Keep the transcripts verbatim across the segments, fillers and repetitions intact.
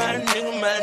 Bad nigga, man.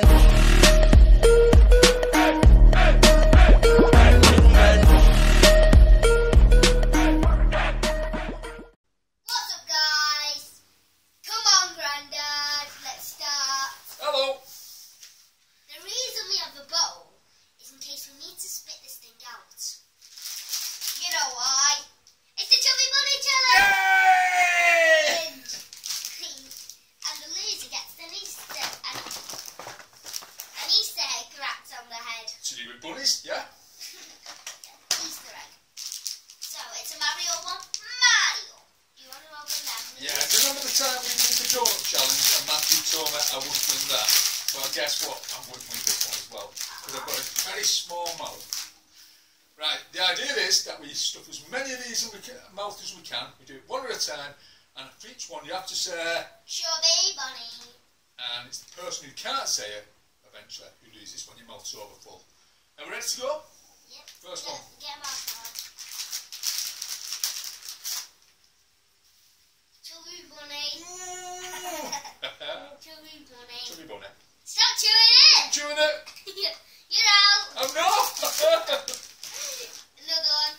What's up, guys? Come on, Grandad, let's start. Hello. The reason we have a bowl is in case we need to spit this thing out. You know why? It's the Chubby Bunny Challenge! Yay! And the loser gets an Easter an, an Easter egg wrapped on the head. To do with bunnies, yeah? Easter egg. So it's a Mario one. Mario! You want to open that? Yeah, do you remember the time we did the donut challenge and Matthew told me I wouldn't win that? Well, guess what? I wouldn't win this one as well. Because I've got a very small mouth. Right, the idea is that we stuff as many of these in the mouth as we can. We do it one at a time, and for each one you have to say, Chubby Bunny. and it's the person who can't say it eventually who loses when your mouth's over full. Are we ready to go? Yep. First Get, one. get him out now. Chubby Bunny. Chubby Bunny. Chubby bunny. Stop chewing it! Chewing it! You're out! Oh no! Another one.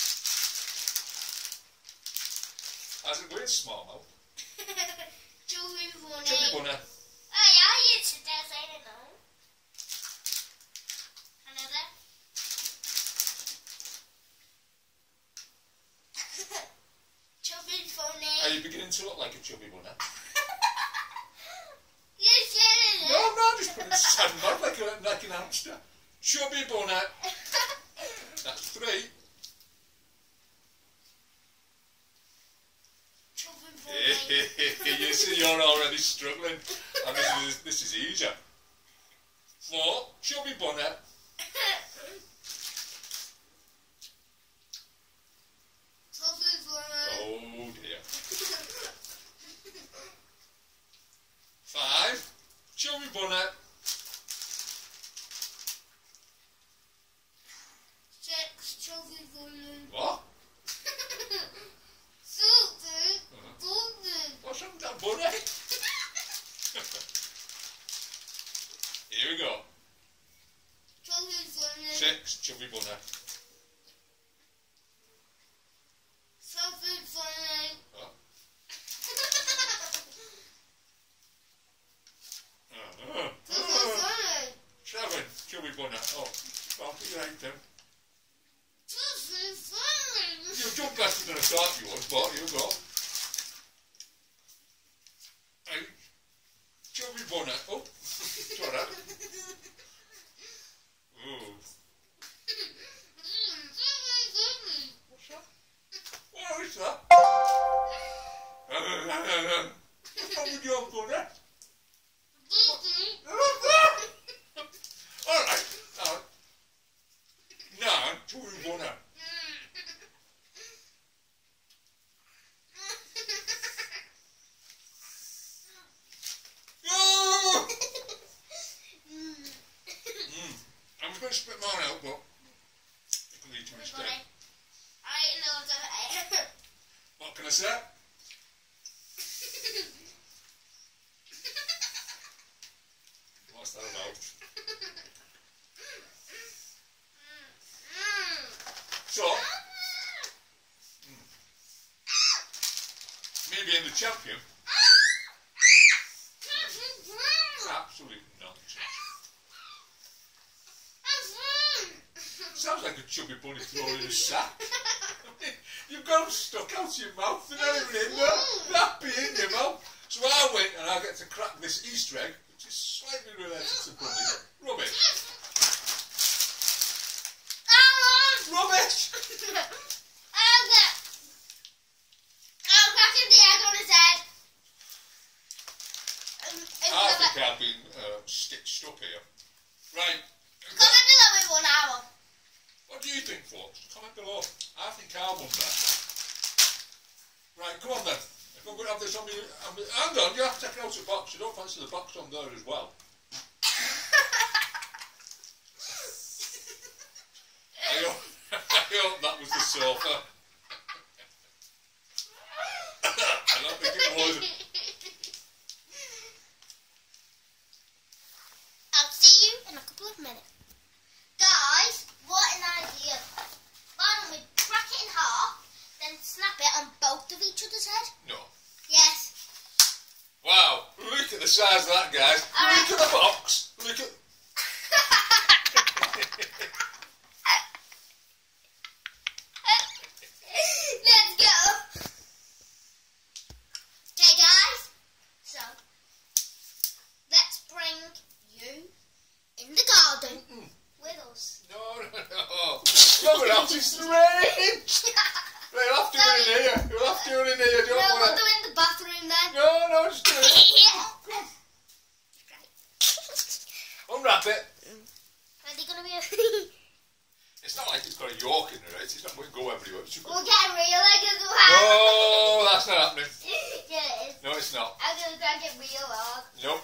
Has a weird small mouth. Chubby Bunny. Chubby bunny. Oh yeah, you should dare say it now. Another. Chubby Bunny. Are you beginning to look like a chubby bunny? You're kidding No, no, just putting a sad mouth like, a, like an hamster. Chubby bunny. That's three. Chubby Bunny. You see, you're already struggling. And this is, this is easier. Four. Chubby bunny. Chubby Bunny. Oh dear. Five. Chubby bunny. Six. Chubby Bunny. What? Seven. Bunny. What's wrong with that bunny? Here we go. Chubby Bunny. Six. Chubby bunny. Chubby Bunny. What? Chubby Bunny. Seven. Chubby bunny. Oh, well, you ain't them. Chubby Bunny. You jumped faster than I thought you would, but here we go. Eight. Chubby bunny. Oh, it's alright. Ooh. What's that? What is that? What's wrong with your bunny? Alright. Now, now, chubby bunny. Oh! Mm. I was going to spit mine out, but you can eat them instead. I know the What can I say? What's that about? So, mm, me being the champion, absolute nonsense. Sounds like a chubby bunny thrown in a sack. You've got them stuck out of your mouth, they're not even in there. That be in your mouth. So I went and I get to crack this Easter egg, which is slightly related to bunnies. Rubbish. Rubbish! I think I've been uh, stitched up here. Right. What do you think, folks? Comment below. I think I won that. Right, come on then. If I'm going to have this on me, on me, hang on, you have to take out the box. You don't fancy the box on there as well. I hope, I hope that was the sofa. I don't think it was. the size of that, guys. Right. Look at the box. Look at... Let's go. Okay, guys. So, let's bring you in the garden mm-mm. with us. No, no, no. Someone else is strange. You'll have to do it in here. You'll have to do it in here. Don't no, wanna... we'll do it in the bathroom then. No, no, just do it. Come on. Unwrap it. Are they going to be... It's not like it's got a York in it, right? It's not going to go everywhere. It's We'll get real egg as well. Oh, that's not happening. Yeah, it is. No, it's not. I'm going to try and get real hard. Nope.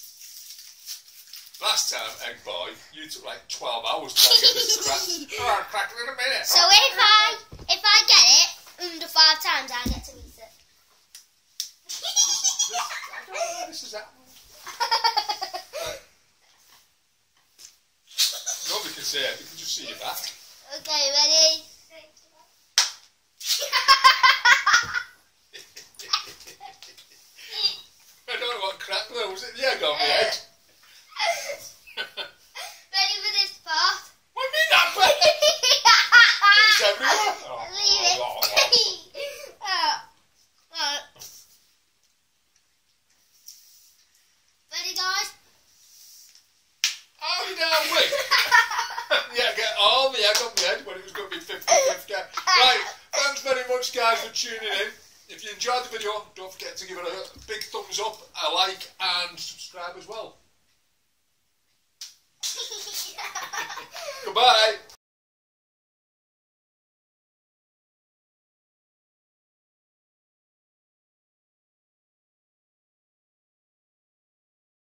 Last time, Egg Boy, you took like twelve hours trying to get this crack. Oh, I'll crack it in a minute. So if I, if I get it under five times, I get to eat it. This, this, I don't know how this is happening. Right. Nobody can see it, you can just see your back. Okay, ready? I don't know what crack though, was it the egg on the head? Ready for this part? What do you mean that part? It's everywhere. Oh, Leave it. oh, oh, oh. Oh. Oh. Ready, guys? Oh, you down with? Yeah, get all the egg on the head when it was going to be fifty fifty. Right, thanks very much, guys, for tuning in. If you enjoyed the video, don't forget to give it a big thumbs up, a like, and subscribe as well. Goodbye.